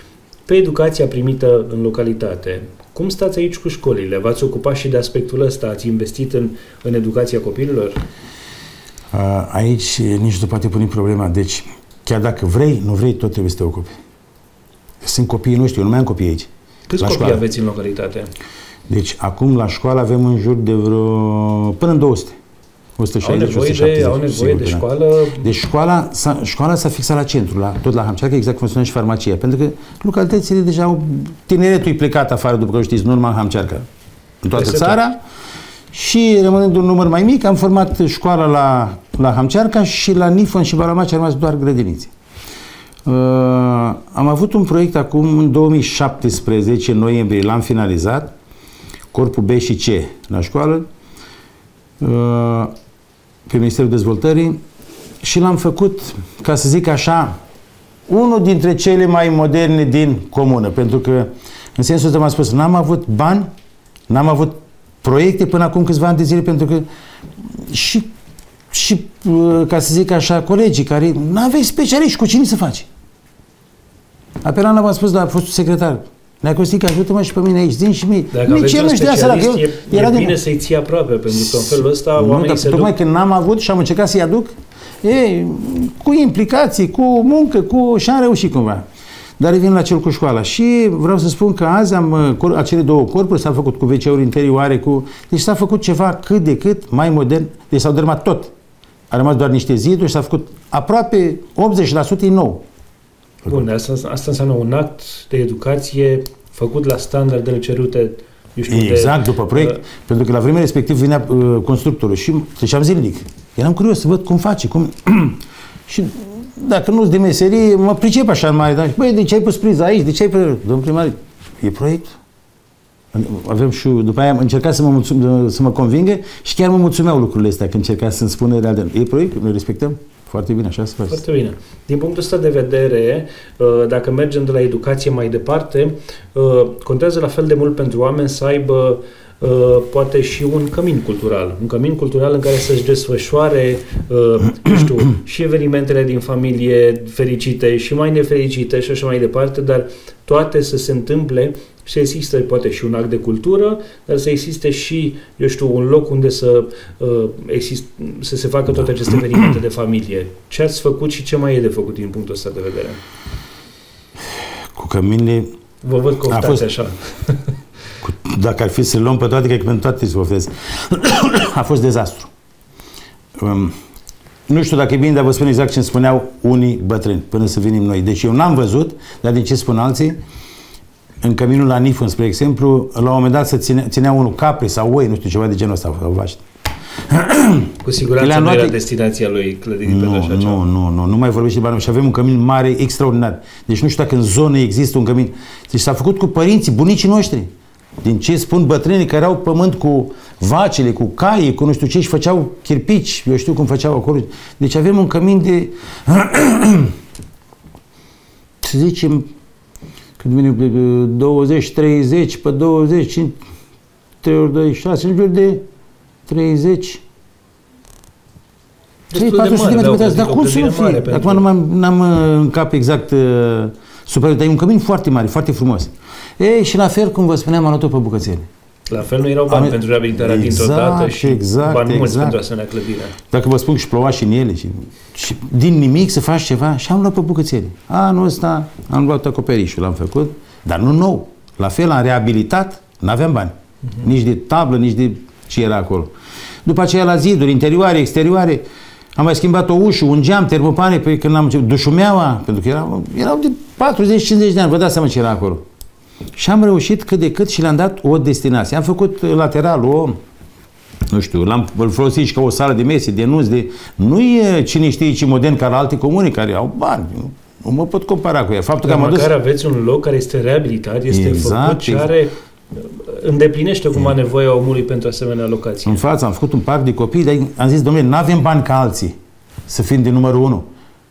pe educația primită în localitate. Cum stați aici cu școlile? V-ați ocupat și de aspectul ăsta? Ați investit în educația copililor? Aici nici nu poate pune problema. Deci, chiar dacă vrei, nu vrei, tot trebuie să te ocupi. Sunt copiii noștri, eu nu mai am copii aici. Câți copii aveți în localitate? Deci, acum la școală avem în jur de vreo... până în 200. 160, 170. Au nevoie de școală? Deci școala s-a fixat la centru, tot la Hamcearca, exact cum spunea și farmacia. Pentru că localitățile deja au... Tineretul e plecat afară, după că știți, nu numai în Hamcearca. În toată țara. Și rămânând un număr mai mic, am format școala la Hamcearca și la Nifon și Balamaci a rămas doar grădinițe. Am avut un proiect acum în 2017, în noiembrie, l-am finalizat, corpul B și C la școală, pe Ministerul Dezvoltării, și l-am făcut, ca să zic așa, unul dintre cele mai moderne din comună, pentru că, în sensul ăsta m-am spus, n-am avut bani, n-am avut proiecte până acum câțiva ani de zile, pentru că și ca să zic așa, colegii care n-aveai specialiști, cu cine să faci? Apelam la v-am spus la fostul secretar, Nea Costică, ajută-mă și pe mine aici, zi și mie. Dacă aveți un specialist, e bine să-i ții aproape, pentru că în felul ăsta oamenii se duc... Tocmai când n-am avut și am încercat să-i aduc, cu implicații, cu muncă, și am reușit cumva. Dar revin la cel cu școala. Și vreau să spun că azi acele două corpuri s-au făcut cu WC-uri interioare, deci s-a făcut ceva cât de cât mai modern, deci s-au dărâmat tot. A rămas doar niște ziduri și s-a făcut aproape 80% nou. Bun, asta înseamnă un act de educație făcut la standardele cerute, eu știu, exact, după proiect, pentru că la vremea respectiv venea constructorul și treceam zilnic. Eram curios să văd cum face, și dacă nu-s de meserie, mă pricep așa în mare, dar băi, de ce ai pus priza aici, de ce ai pus... Domnul primar, e proiect? Avem și după aia am încercat să mă convingă și chiar mă mulțumeau lucrurile astea când încerca să-mi spună real. E proiect, noi respectăm. Foarte bine, așa se face. Foarte bine. Din punctul ăsta de vedere, dacă mergem de la educație mai departe, contează la fel de mult pentru oameni să aibă poate și un cămin cultural. Un cămin cultural în care să-și desfășoare, nu știu, și evenimentele din familie fericite și mai nefericite și așa mai departe, dar toate să se întâmple și să existe poate și un act de cultură, dar să existe și, eu știu, un loc unde să se facă toate aceste evenimente de familie. Ce ați făcut și ce mai e de făcut din punctul ăsta de vedere? Cu căminele... Vă văd că oftați așa. Dacă ar fi să luăm pe toate, cred că pentru toate să oftez. A fost dezastru. Nu știu dacă e bine, dar vă spun exact ce îmi spuneau unii bătrâni, până să venim noi. Deci eu n-am văzut, dar din ce spun alții, în căminul la Nifon, spre exemplu, la un moment dat se ținea unul capre sau oi, nu știu, ceva de genul ăsta. Cu siguranță nu era destinația lui clădirii pentru așa ceva. Nu mai vorbește de bani. Și avem un cămin mare, extraordinar. Deci nu știu dacă în zonă există un cămin. Deci s-a făcut cu părinții, bunicii noștri. Din ce spun bătrânii care au pământ cu vacile, cu caii, cu nu știu ce, și făceau chirpici, eu știu cum făceau acolo. Deci avem un cămin de, să zicem, când vine 20, 30, pe 20, 3 ori 26, în jur de 30, 400 de metri, dar cum să nu fie? Acum n-am în cap exact supraviețuit, dar e un cămin foarte mare, foarte frumos. Ei, și la fel, cum vă spuneam, am luat-o pe bucățele. La fel nu erau bani pentru reabilitarea dintr-o dată și bani mulți pentru asemenea clădire. Dacă vă spun că și ploua și în ele și din nimic să faci ceva, și am luat pe bucățele. Anul ăsta am luat acoperișul, l-am făcut, dar nu nou. La fel, am reabilitat, n-aveam bani. Nici de tablă, nici de ce era acolo. După aceea la ziduri, interioare, exterioare, am mai schimbat o ușă, un geam, termopane, pe când am început, dușumeaua, pentru că erau de 40-50 de ani, vă dați seama ce era acolo. Și am reușit cât de cât și le-am dat o destinație. Am făcut lateralul, nu știu, îl folosit și ca o sală de mese, de nunți, nu e cine știe ce modern ca la alte comuni care au bani. Nu mă pot compara cu ea. Faptul că am adus... aveți un loc care este reabilitat, este făcut și are... îndeplinește cumva nevoia omului pentru asemenea locații. În față am făcut un parc de copii, dar am zis, domnule, nu avem bani ca alții să fim de numărul 1.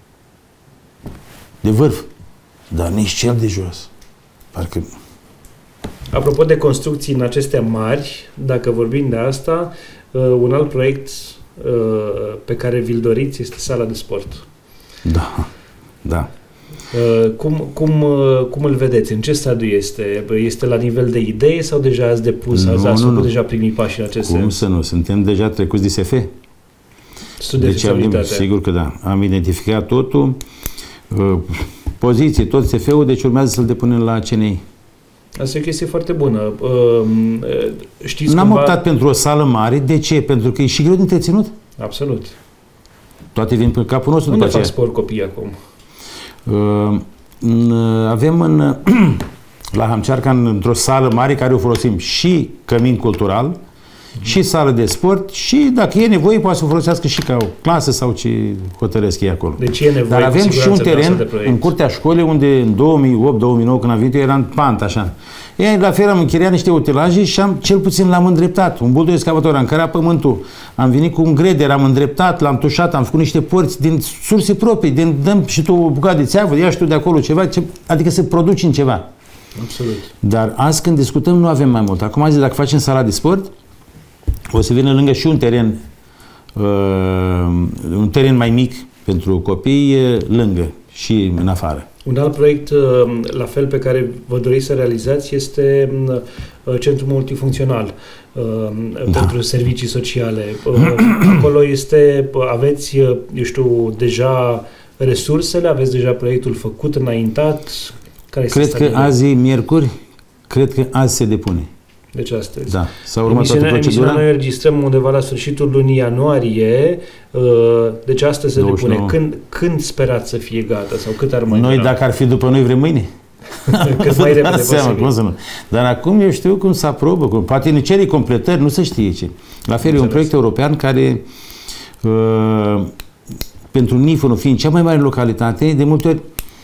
De vârf. Dar nici cel de jos. Parcă... Apropo de construcții în acestea mari, dacă vorbim de asta, un alt proiect pe care vi-l doriți este sala de sport. Da, da. Cum îl vedeți? În ce stadiu este? Este la nivel de idee sau deja ați depus, ați făcut deja primii pași în acest sens? Cum să nu? Suntem deja trecuți de SF. Deci sigur că da. Am identificat totul, poziții, tot SF-ul, deci urmează să-l depunem la CNI. Asta e o chestie foarte bună. Știți N-am optat pentru o sală mare. De ce? Pentru că e și greu de întreținut. Absolut. Toate vin pe capul nostru. Unde fac sport copiii acum? Avem la Hamcearca, într-o sală mare care o folosim și cămin cultural, și sală de sport și dacă e nevoie poate să o folosească și ca o clasă sau ce hotărăsc ei acolo. Deci e nevoie. Dar avem și un teren în curtea școlii unde în 2008-2009 când am venit eu era în pant așa. La fel am închiriat niște utilaje și cel puțin l-am îndreptat. Un buldo excavator, am cărat pământul, am venit cu un greder, am îndreptat, l-am tușat, am făcut niște porți din surse proprii, dăm și tu o bucată de țeavă, ia și tu de acolo ceva, adică să produci în ceva. Absolut. Dar azi când discutăm nu avem mai mult. Acum azi dacă facem sala de sport, o să vină lângă și un teren mai mic pentru copii, lângă și în afară. Un alt proiect, la fel, pe care vă doriți să realizați este Centrul Multifuncțional pentru servicii sociale. Acolo aveți, eu știu, deja resursele, aveți deja proiectul făcut, înaintat? Cred că azi e miercuri, cred că azi se depune. Deci astăzi. Da. S-a urmat toată procedura. Noi înregistrăm undeva la sfârșitul lunii ianuarie, deci astăzi se depune. Când sperați să fie gata sau cât ar mai Noi, dacă ar fi după noi, vrem mâine. Cât mai repede posibil. Dar acum eu știu cum se aprobă, poate ne cere completări, nu se știe ce. La fel, e un proiect european care pentru Nifonu, fiind cea mai mare localitate, de multe ori,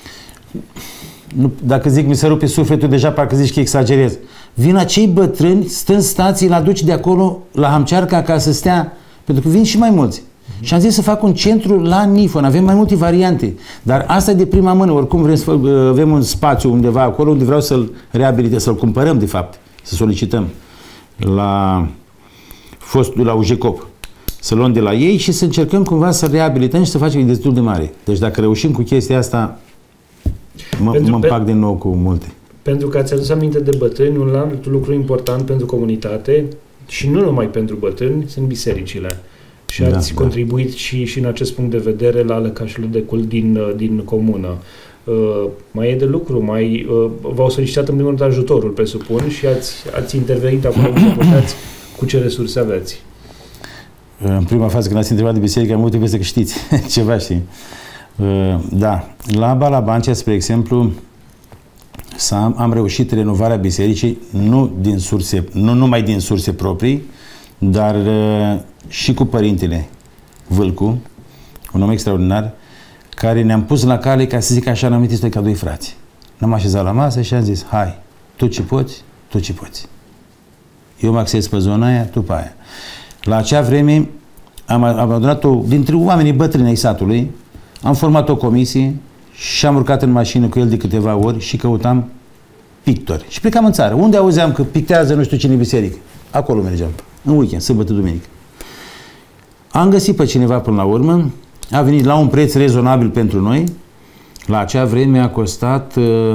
dacă zic mi se rupe sufletul, deja parcă zici că exagerez. Vin acei bătrâni, stă în stații, îl aduci de acolo la Hamcearca ca să stea, pentru că vin și mai mulți. Și am zis să fac un centru la Nifon, avem mai multe variante, dar asta e de prima mână, oricum vrem să avem un spațiu undeva acolo unde vreau să-l reabilitez, să-l cumpărăm de fapt, să solicităm la UJCOP, să luăm de la ei și să încercăm cumva să reabilităm și să facem destul de mare. Deci dacă reușim cu chestia asta, mă împac din nou cu multe. Pentru că ați adus aminte de bătrâni, un alt lucru important pentru comunitate și nu numai pentru bătrâni, sunt bisericile. Și ați contribuit și în acest punct de vedere la lăcașul de cult din comună. Mai e de lucru, v-au solicitat în primul rând ajutorul, presupun, și ați intervenit acolo unde puteți, cu ce resurse aveți. În prima fază, când ați întrebat de biserică, am avut impresia că știți ceva, știi. Da. La Balabancea, spre exemplu, am reușit renovarea bisericii, nu numai din surse proprii, dar și cu părintele Vâlcu, un om extraordinar, care ne-am pus la cale, ca să zic așa, n-am amintit ca doi frați. Ne-am așezat la masă și am zis, hai, tu ce poți, tu ce poți. Eu mă axez pe zona aia, tu pe aia. La acea vreme am adunat-o dintre oamenii bătrâni ai satului, am format o comisie și am urcat în mașină cu el de câteva ori și căutam pictori. Și plecam în țară. Unde auzeam că pictează nu știu cine biserică? Acolo mergeam. În weekend, sâmbătă, duminică. Am găsit pe cineva până la urmă, a venit la un preț rezonabil pentru noi. La acea vreme a costat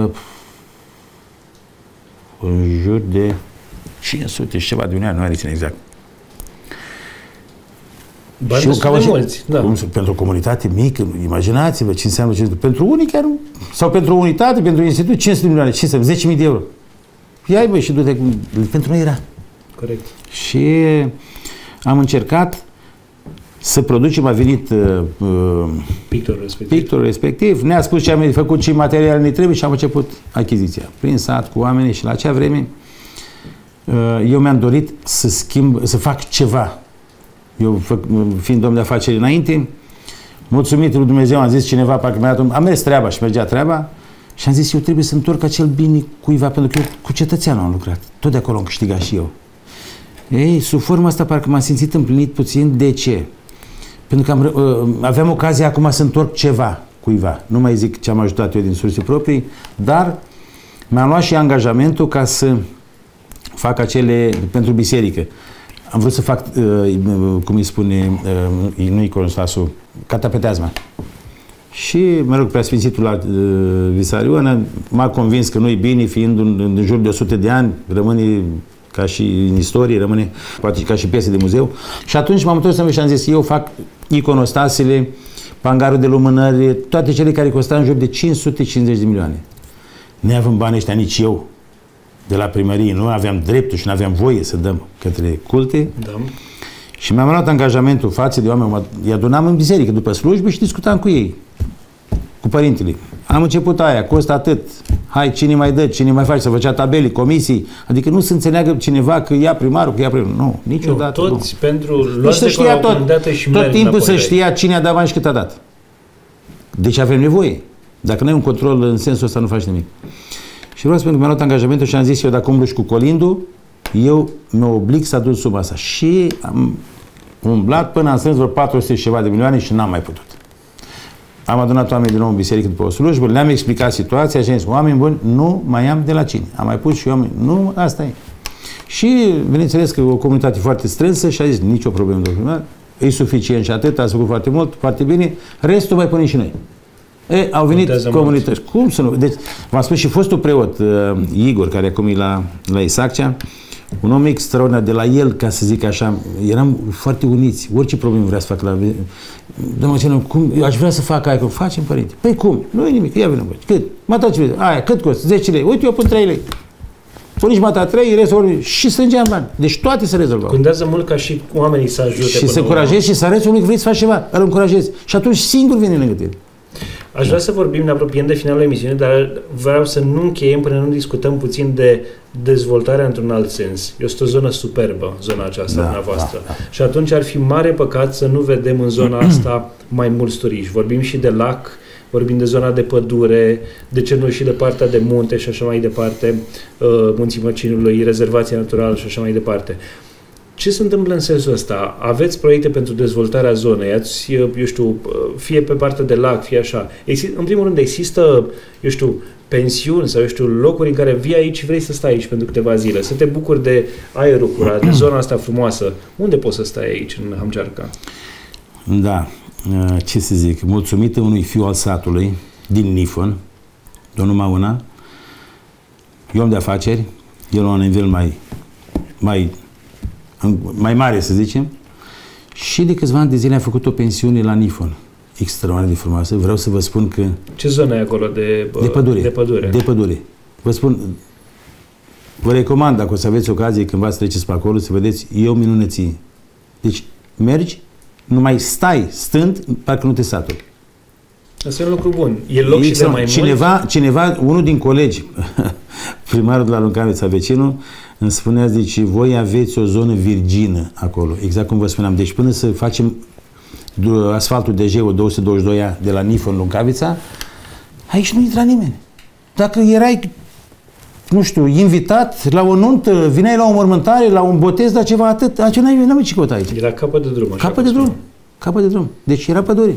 în jur de 500 și ceva de unii ani, nu rețin exact. Bani destul de mulți, da. Pentru o comunitate mică, imaginați-vă ce înseamnă 500. Pentru unii chiar, sau pentru o unitate, pentru un institut, 500 de milioane, 10.000 de euro. Ia-i băi și du-te, pentru noi era. Corect. Și am încercat să producem, a venit pictorul respectiv, ne-a spus ce am făcut, ce materiale ne trebuie și am început achiziția. Prin sat, cu oamenii și la acea vreme eu mi-am dorit să fac ceva. Eu, fiind om de afaceri înainte, mulțumit lui Dumnezeu, am zis cineva, parcă am mers treaba și mergea treaba și am zis, eu trebuie să întorc acel bine cuiva, pentru că eu cu cetățeanul am lucrat. Tot de acolo am câștigat și eu. Ei, sub forma asta parcă m-am simțit împlinit puțin. De ce? Pentru că aveam ocazia acum să întorc ceva cuiva. Nu mai zic ce am ajutat eu din surse proprii, dar mi-am luat și angajamentul ca să fac acele pentru biserică. Am vrut să fac, cum îi spune, nu-i Iconostasul, catapeteazma. Și, mă rog, preasfințitul la Visarion m-a convins că nu-i bine, fiind în jur de 100 de ani, rămâne ca și în istorie, rămâne poate ca și piese de muzeu. Și atunci m-am întors și am zis, eu fac iconostasele, pangarul de lumânări, toate cele care costau în jur de 550 de milioane. Neavând banii ăștia nici eu, de la primărie, nu aveam dreptul și nu aveam voie să dăm către culte. Da. Și mi-am luat angajamentul față de oameni, îi adunam în biserică după slujbă și discutam cu ei, cu părintele. Am început aia, costă atât, hai, cine mai dă, cine mai face, să făcea tabele, comisii, adică nu se înțeleagă cineva că ia primarul, că ia primarul. Nu, niciodată. Nu, toți nu. pentru luați de dată și tot timpul să știa cine a dat bani și cât a dat. Deci avem nevoie. Dacă nu ai un control în sensul ăsta, nu faci nimic. Și vreau să spun că mi-am luat angajamentul și am zis eu, dacă umblu și cu Colindu, eu mă oblig să adun suma asta. Și am umblat până am strâns vreo 400 și ceva de milioane și n-am mai putut. Am adunat oameni din nou în biserică după o slujbă, le-am explicat situația și am zis, oameni buni, nu mai am de la cine. Am mai pus și oameni, nu, asta e. Și, bineînțeles că o comunitate foarte strânsă și a zis, nicio problemă, domnul primar, e suficient și atât, ați făcut foarte mult, foarte bine, restul mai punem și noi. Au venit comunități. Cum să nu? Deci, v-am spus și fostul preot, Igor, care acum e la Isaccea, un om extraordinar, de la el, ca să zic așa, eram foarte uniți, orice problemă vrea să fac la... Domnul, cum? Eu aș vrea să fac aia, cum facem, părinte? Păi cum? Nu e nimic, ia vină, cât? Mata ce vezi? Aia, cât costă? 10 lei. Uite, eu pun 3 lei. Pune și mata 3, restul și strângeam bani. Deci toate se rezolvau. Contează mult ca și oamenii să ajute. Și să încurajezi și să arăți unui că vrei să faci ceva, îl încurajezi. Și atunci singur vine lângă tine. Aș vrea să vorbim, ne apropiem de finalul emisiunii, dar vreau să nu încheiem până nu discutăm puțin de dezvoltarea într-un alt sens. Este o zonă superbă, zona aceasta dumneavoastră. Da. Și atunci ar fi mare păcat să nu vedem în zona asta mai mulți turiști. Vorbim și de lac, vorbim de zona de pădure, de ce nu și de partea de munte și așa mai departe, Munții Măcinului, rezervația naturală și așa mai departe. Ce se întâmplă în sensul ăsta? Aveți proiecte pentru dezvoltarea zonei? Ați, eu știu, fie pe partea de lac, fie așa. În primul rând, există, eu știu, pensiuni sau, eu știu, locuri în care vii aici și vrei să stai aici pentru câteva zile, să te bucuri de aerul curat, de zona asta frumoasă. Unde poți să stai aici, în Hamgearca? Da, ce să zic, mulțumită unui fiu al satului, din Nifon, domnul Mauna, eu om de afaceri, el la un nivel mai mare, să zicem, și de câțiva ani de zile am făcut o pensiune la Nifon. Extraordinar de frumoasă. Vreau să vă spun că... Ce zonă e acolo de pădure? De pădure. De pădure. Vă spun, vă recomand, dacă o să aveți ocazie, când v-ați treceți pe acolo, să vedeți, e o minunăție. Deci, mergi, numai stai stând, parcă nu te saturi. Asta e un lucru bun. E loc și de mai cineva, unul din colegi, primarul de la Luncavița, vecinul, îmi spunea, zice, voi aveți o zonă virgină acolo, exact cum vă spuneam. Deci până să facem asfaltul DG-ul 222A de la Nifon, Luncavița, aici nu intra nimeni. Dacă erai, nu știu, invitat la o nuntă, vineai la o mormântare, la un botez, la ceva atât, altceva n-ai ce căuta aici. Era capăt de drum. Capăt de drum. Deci era pădure.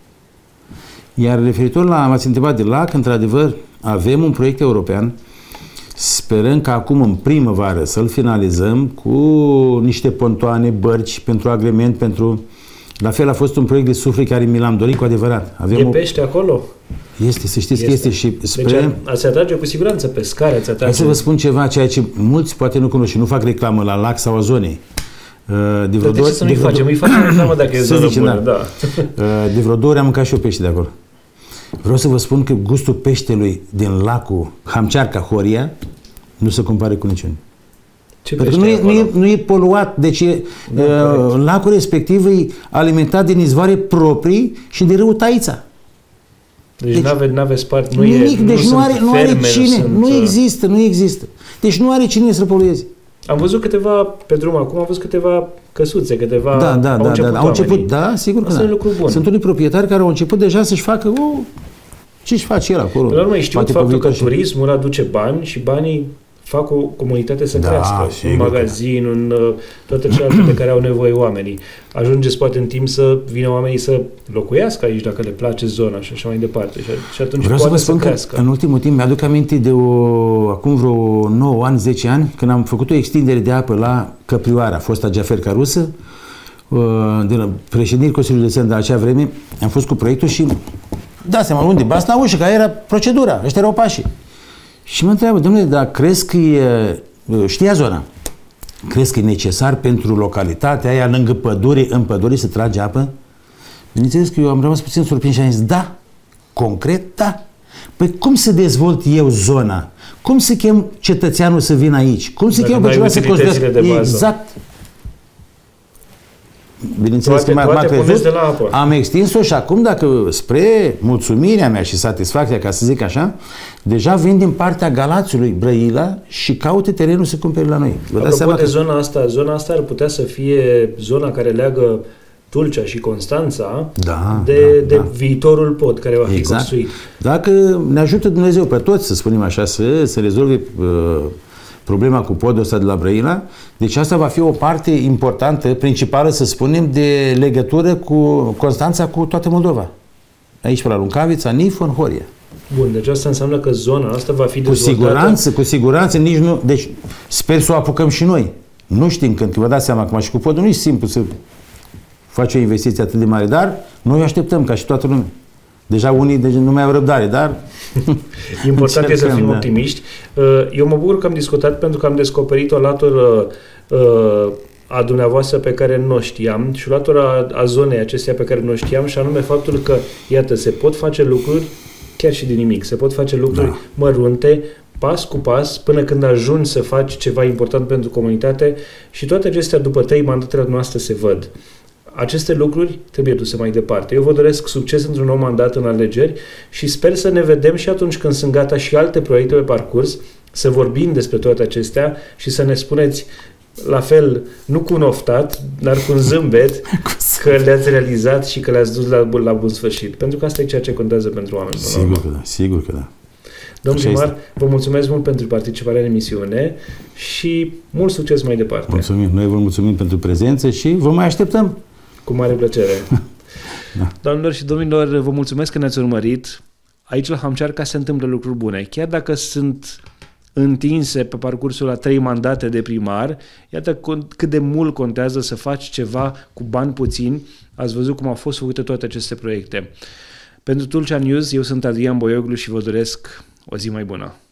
Iar referitor la, m-ați întrebat de lac, într-adevăr, avem un proiect european. Sperăm că acum în primăvară să-l finalizăm cu niște pontoane, bărci pentru agrement, pentru... La fel a fost un proiect de suflet care mi l-am dorit cu adevărat. E pește acolo? Este, să știți că este și sperăm... Deci ați atrage cu siguranță pescare, ați atrage... Hai să vă spun ceva, ceea ce mulți poate nu cunosc și nu fac reclamă la lac sau a zonei. De ce să nu-i facem? Îi facem reclamă dacă e zonă bună, da. De vreo 2 ori am mâncat și eu pește de acolo. Vreau să vă spun că gustul peștelui din lacul Hamgearca, Horia, nu se compară cu niciun. Pentru că nu e poluat, deci lacul respectiv e alimentat din izvoare proprii și de râul Taița. Deci n-aveți spart, nimic, deci nu are cine, nu există. Deci nu are cine să polueze. Am văzut câteva, pe drum acum, am văzut câteva căsuțe, câteva... Au început, da, sigur că da. Sunt unii proprietari care au început deja să-și facă ce-și face el acolo. Pe la urmă, știu faptul că turismul aduce bani și banii fac o comunitate să crească. Un magazin, toate celelalte pe care au nevoie oamenii. Ajungeți poate în timp să vină oamenii să locuiască aici, dacă le place zona și așa mai departe. Și atunci vreau poate să crească. În ultimul timp mi-aduc aminte de acum vreo 9 ani, 10 ani, când am făcut o extindere de apă la Căprioara, fosta Jaferca rusă, de la președintele Consiliului de Județean de acea vreme, am fost cu proiectul și Da seama, unde? Basna ușă, care era procedura, ăștia erau pașii. Și mă întreabă, domnule, dar crezi că știa zona? Crezi că e necesar pentru localitatea aia, lângă pădure, în pădure, să trage apă? Bineînțeles că eu am rămas puțin surprins și am zis, da, concret, da. Păi cum să dezvolt eu zona? Cum să chem cetățeanul să vină aici? Cum să chem pe cineva să construiască? Exact. Bineînțeles că m-ați văzut, am extins-o și acum, dacă spre mulțumirea mea și satisfacția, ca să zic așa, deja vin din partea Galațiului Brăila și caută terenul să cumpere la noi. Apropo de zona asta ar putea să fie zona care leagă Tulcea și Constanța de viitorul pod care va fi construit. Dacă ne ajută Dumnezeu pe toți, să spunem așa, să rezolve problema cu podul ăsta de la Brăila, deci asta va fi o parte importantă, principală, să spunem, de legătură cu Constanța cu toată Moldova. Aici pe la Luncavița, Nifon, Horia. Bun, deci asta înseamnă că zona asta va fi dezvoltată. Cu siguranță, nici nu... Deci sper să o apucăm și noi. Nu știm când, vă dați seama acum și cu podul nu e simplu să faci o investiție atât de mare, dar noi așteptăm ca și toată lumea. Deja unii nu mai au răbdare, dar... Important este să fim optimiști. Eu mă bucur că am discutat pentru că am descoperit o latură a dumneavoastră pe care nu o știam și o latură a zonei acesteia pe care nu o știam și anume faptul că, iată, se pot face lucruri chiar și din nimic. Se pot face lucruri mărunte, pas cu pas, până când ajungi să faci ceva important pentru comunitate și toate acestea, după 3 mandatele noastre, se văd. Aceste lucruri trebuie duse mai departe. Eu vă doresc succes într-un nou mandat în alegeri și sper să ne vedem și atunci când sunt gata și alte proiecte pe parcurs, să vorbim despre toate acestea și să ne spuneți la fel, nu cu un oftat, dar cu un zâmbet, că le-ați realizat și că le-ați dus la bun sfârșit. Pentru că asta e ceea ce contează pentru oameni. Sigur că da. Domnul primar, vă mulțumesc mult pentru participarea în emisiune și mult succes mai departe. Mulțumim. Noi vă mulțumim pentru prezență și vă mai așteptăm. Cu mare plăcere. Doamnelor și domnilor, vă mulțumesc că ne-ați urmărit. Aici la Hamcearca se întâmplă lucruri bune. Chiar dacă sunt întinse pe parcursul la 3 mandate de primar, iată cât de mult contează să faci ceva cu bani puțini. Ați văzut cum au fost făcute toate aceste proiecte. Pentru Tulcea News, eu sunt Adrian Boioglu și vă doresc o zi mai bună.